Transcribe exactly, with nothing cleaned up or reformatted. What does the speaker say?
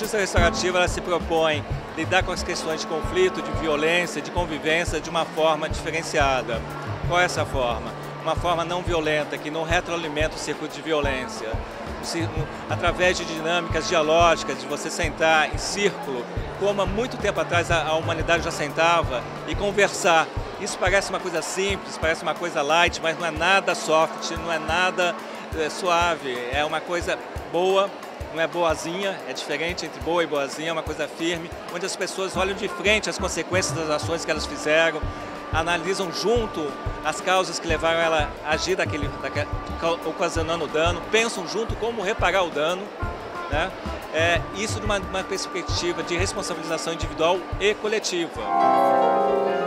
justiça restaurativa ela se propõe lidar com as questões de conflito, de violência, de convivência de uma forma diferenciada. Qual é essa forma? Uma forma não violenta, que não retroalimenta o circuito de violência. Através de dinâmicas dialógicas, de você sentar em círculo, como há muito tempo atrás a, a humanidade já sentava, e conversar. Isso parece uma coisa simples, parece uma coisa light, mas não é nada soft, não é nada é, suave, é uma coisa boa, não é boazinha, é diferente entre boa e boazinha, é uma coisa firme, onde as pessoas olham de frente as consequências das ações que elas fizeram, analisam junto as causas que levaram ela a agir daquele, daquele, ocasionando dano, pensam junto como reparar o dano, né? É, isso de uma, uma perspectiva de responsabilização individual e coletiva.